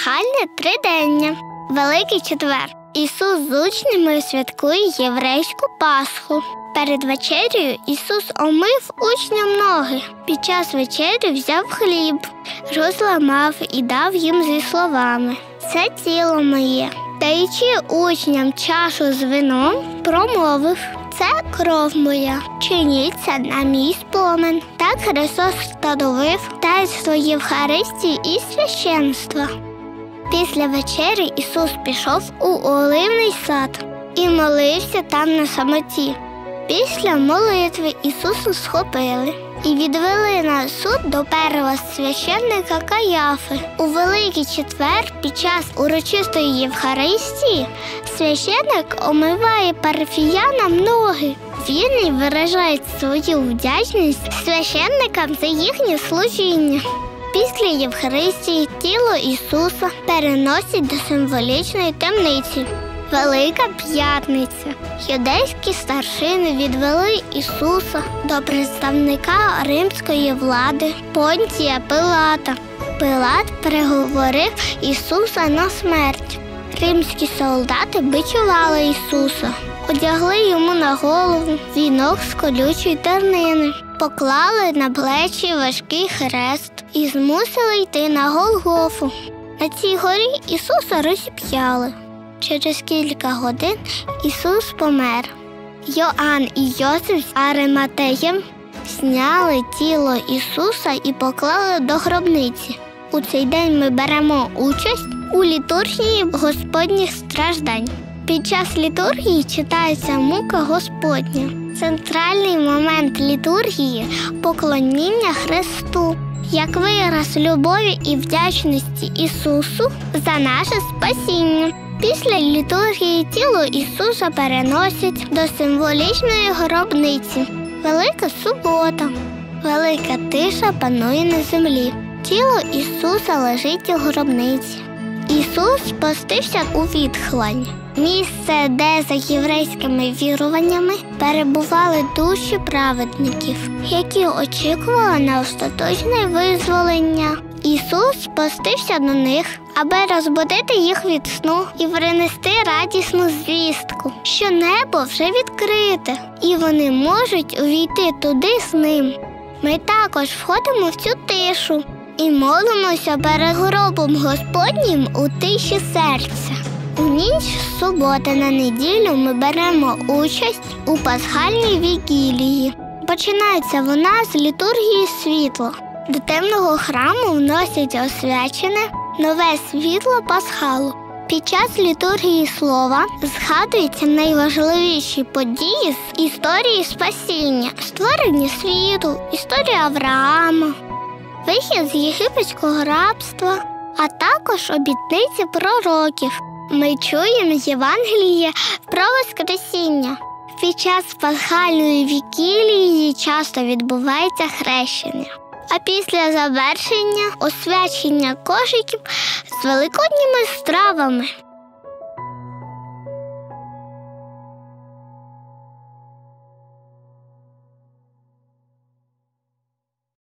Пасхальне тридення. Великий четвер. Ісус з учнями святкує єврейську Пасху. Перед вечерею Ісус омив учням ноги. Під час вечері взяв хліб, розламав і дав їм зі словами: «Це тіло моє». Даючи учням чашу з вином, промовив: «Це кров моя, чиніть це на мій спомин». Так Христос встановив таїнство Євхаристії і священства. Після вечері Ісус пішов у Оливний сад і молився там на самоті. Після молитви Ісуса схопили і відвели на суд до первосвященника Каяфи. У Великий четвер під час урочистої Євхаристії священник омиває парафіянам ноги. Вірні виражають свою вдячність священникам за їхнє служіння. Після Євхаристії тіло Ісуса переносять до символічної темниці. Велика П'ятниця. Юдейські старшини відвели Ісуса до представника римської влади Понтія Пилата. Пилат приговорив Ісуса на смерть. Римські солдати бичували Ісуса, одягли йому на голову вінок з колючої тернини, поклали на плечі важкий хрест і змусили йти на Голгофу. На цій горі Ісуса розіп'яли. Через кілька годин Ісус помер. Йоанн і Йосиф з Ариматеєм зняли тіло Ісуса і поклали до гробниці. У цей день ми беремо участь у літургії Господніх страждань. Під час літургії читається мука Господня. Центральний момент літургії – поклоніння Христу, як вираз любові і вдячності Ісусу за наше спасіння. Після літургії тіло Ісуса переносять до символічної гробниці. Велика субота. Велика тиша панує на землі. Тіло Ісуса лежить у гробниці. Ісус спустився у відхлань. Місце, де за єврейськими віруваннями перебували душі праведників, які очікували на остаточне визволення. Ісус спустився до них, аби розбудити їх від сну і принести радісну звістку, що небо вже відкрите, і вони можуть увійти туди з ним. Ми також входимо в цю тишу і молимося перед гробом Господнім у тиші серця. У ніч з суботи на неділю ми беремо участь у пасхальній вігілії. Починається вона з літургії світла. До темного храму вносять освячене нове світло пасхалу. Під час літургії слова згадуються найважливіші події з історії спасіння, створення світу, історія Авраама, вихід з єгипетського рабства, а також обітниці пророків. Ми чуємо Євангеліє про Воскресіння. Під час пасхальної вігілії часто відбувається хрещення. А після завершення – освячення кошиків з великодніми стравами.